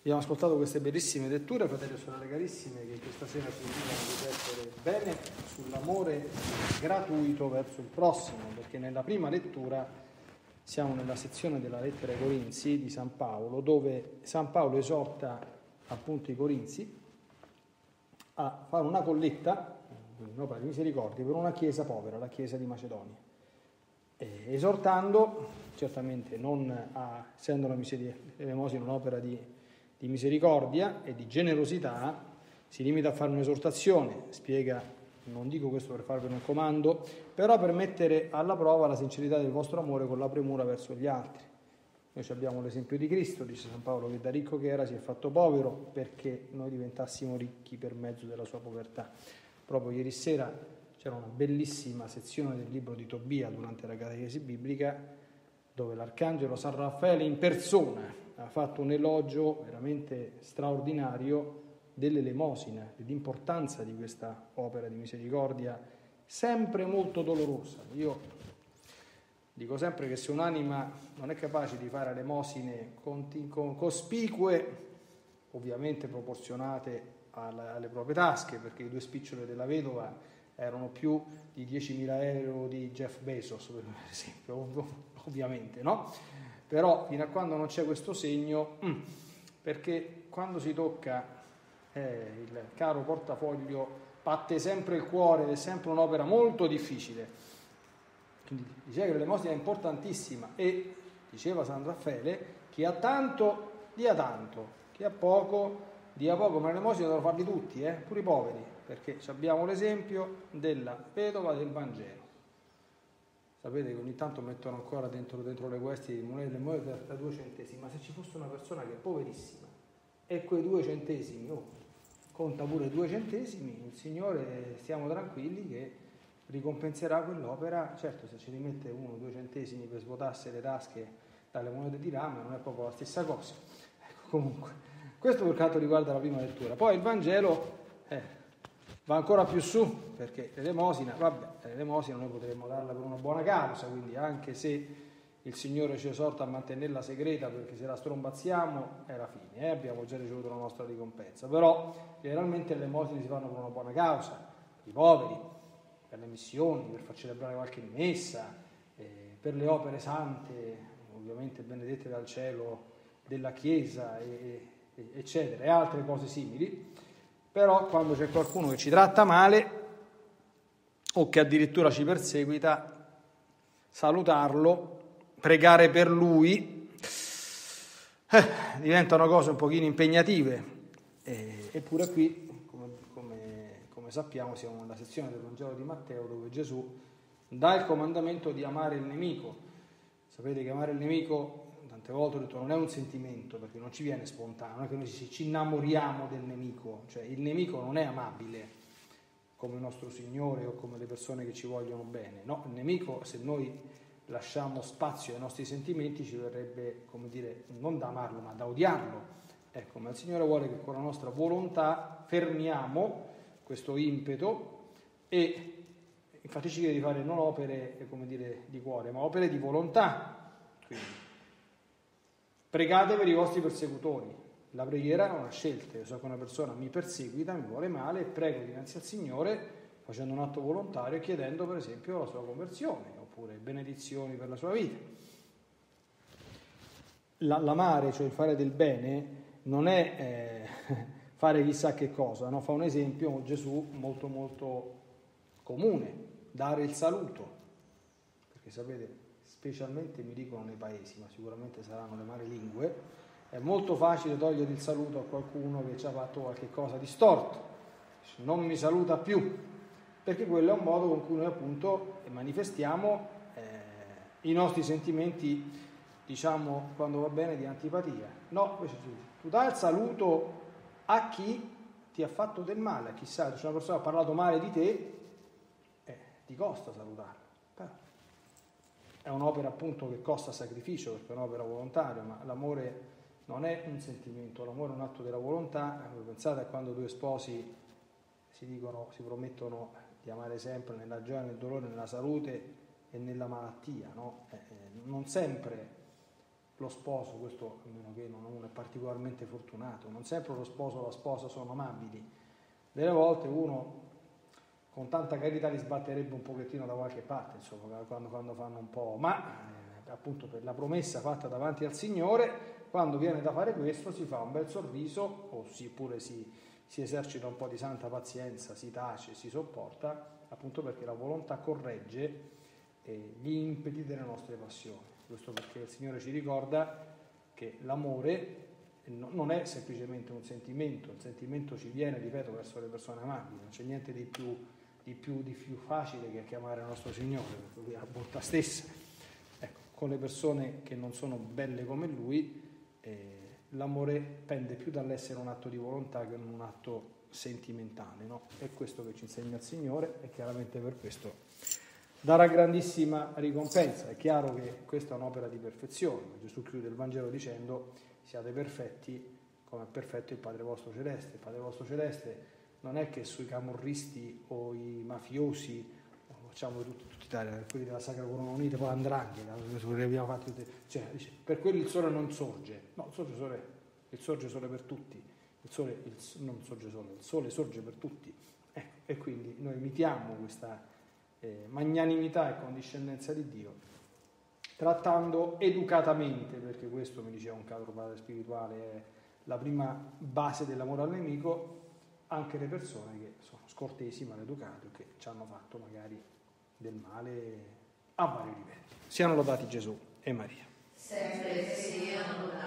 Abbiamo ascoltato queste bellissime letture, fratelli e sorelle carissime, che questa sera ci invitano a riflettere bene sull'amore gratuito verso il prossimo, perché nella prima lettura siamo nella sezione della lettera ai Corinzi di San Paolo, dove San Paolo esorta appunto i Corinzi a fare una colletta, un'opera di misericordia, per una chiesa povera, la chiesa di Macedonia, esortando, certamente non essendo l'elemosina un'opera di misericordia e di generosità, si limita a fare un'esortazione, spiega, non dico questo per farvi un comando, però per mettere alla prova la sincerità del vostro amore con la premura verso gli altri. Noi abbiamo l'esempio di Cristo, dice San Paolo, che da ricco che era si è fatto povero perché noi diventassimo ricchi per mezzo della sua povertà. Proprio ieri sera c'era una bellissima sezione del libro di Tobia durante la catechesi biblica, dove l'arcangelo San Raffaele in persona ha fatto un elogio veramente straordinario dell'elemosina, dell'importanza di questa opera di misericordia, sempre molto dolorosa. Io dico sempre che se un'anima non è capace di fare elemosine cospicue, ovviamente proporzionate alle proprie tasche, perché i 2 spiccioli della vedova erano più di 10.000 euro di Jeff Bezos, per esempio, ovviamente, no? Però fino a quando non c'è questo segno, perché quando si tocca il caro portafoglio batte sempre il cuore ed è sempre un'opera molto difficile. Quindi diceva che l'elemosina è importantissima e diceva San Raffaele: chi ha tanto dia tanto, chi ha poco dia poco, ma l'elemosina devono farli tutti, pure i poveri, perché abbiamo l'esempio della vedova del Vangelo. Sapete che ogni tanto mettono ancora dentro le queste le monete da 2 centesimi, ma se ci fosse una persona che è poverissima e quei 2 centesimi, conta pure 2 centesimi, il Signore, stiamo tranquilli che ricompenserà quell'opera. Certo, se ci rimette 1-2 centesimi per svuotarsi le tasche dalle monete di rame non è proprio la stessa cosa. Ecco, comunque, questo per quanto riguarda la prima lettura. Poi il Vangelo va ancora più su, perché l'elemosina noi potremmo darla per una buona causa, quindi anche se il Signore ci esorta a mantenerla segreta, perché se la strombazziamo è la fine, abbiamo già ricevuto la nostra ricompensa. Però generalmente le elemosine si fanno per una buona causa, per i poveri, per le missioni, per far celebrare qualche messa, per le opere sante, ovviamente benedette dal cielo della Chiesa, eccetera, e altre cose simili. Però quando c'è qualcuno che ci tratta male o che addirittura ci perseguita, salutarlo, pregare per lui, diventano cose un pochino impegnative. Eppure qui, come sappiamo, siamo nella sezione del Vangelo di Matteo dove Gesù dà il comandamento di amare il nemico. Sapete che amare il nemico, tante volte ho detto, non è un sentimento, perché non ci viene spontaneo, non è che noi ci innamoriamo del nemico, cioè il nemico non è amabile come il nostro Signore o come le persone che ci vogliono bene, no, il nemico, se noi lasciamo spazio ai nostri sentimenti, ci verrebbe, come dire, non da amarlo ma da odiarlo. Ecco, ma il Signore vuole che con la nostra volontà fermiamo questo impeto e infatti ci chiede di fare non opere, come dire, di cuore, ma opere di volontà. Quindi pregate per i vostri persecutori. La preghiera è una scelta. Io so che una persona mi perseguita, mi vuole male, prego dinanzi al Signore facendo un atto volontario e chiedendo per esempio la sua conversione oppure benedizioni per la sua vita. L'amare, cioè il fare del bene, non è fare chissà che cosa, no? Fa un esempio Gesù molto molto comune: dare il saluto, perché sapete, specialmente mi dicono nei paesi, ma sicuramente saranno le madrelingue, è molto facile togliere il saluto a qualcuno che ci ha fatto qualche cosa di storto, non mi saluta più, perché quello è un modo con cui noi appunto manifestiamo i nostri sentimenti, diciamo, quando va bene, di antipatia. No, invece tu dai il saluto a chi ti ha fatto del male, a chi sa, se una persona ha parlato male di te, ti costa salutarlo. Però è un'opera appunto che costa sacrificio, perché è un'opera volontaria, ma l'amore non è un sentimento, l'amore è un atto della volontà. Pensate a quando 2 sposi si promettono di amare sempre nella gioia, nel dolore, nella salute e nella malattia, no? Non sempre lo sposo, questo a meno che uno è particolarmente fortunato, non sempre lo sposo o la sposa sono amabili, delle volte uno con tanta carità li sbatterebbe un pochettino da qualche parte, insomma, quando fanno un po', ma appunto per la promessa fatta davanti al Signore, quando viene da fare questo si fa un bel sorriso, oppure si esercita un po' di santa pazienza, si tace, si sopporta, appunto perché la volontà corregge gli impeti delle nostre passioni. Questo perché il Signore ci ricorda che l'amore non è semplicemente un sentimento, il sentimento ci viene, ripeto, verso le persone amabili, non c'è niente di più facile che chiamare il nostro Signore, perché Lui è la bontà stessa. Ecco, con le persone che non sono belle come Lui, l'amore pende più dall'essere un atto di volontà che non un atto sentimentale, no? È questo che ci insegna il Signore e chiaramente per questo darà grandissima ricompensa. È chiaro che questa è un'opera di perfezione. Gesù chiude il Vangelo dicendo: siate perfetti come è perfetto il Padre vostro celeste. Il Padre vostro celeste non è che sui camorristi o i mafiosi, facciamo tutti Italia, quelli della Sacra Corona Unita, poi l'andrangheta, abbiamo fatto, cioè, dice, per quelli il sole non sorge. No, il sorge sole per tutti. Il sole sorge per tutti. E quindi noi imitiamo questa magnanimità e condiscendenza di Dio, trattando educatamente, perché questo, mi diceva un caro padre spirituale, è la prima base dell'amore al nemico, anche le persone che sono scortesi, maleducate, che ci hanno fatto magari del male a vari livelli. Siano lodati Gesù e Maria. Sempre siano lodati.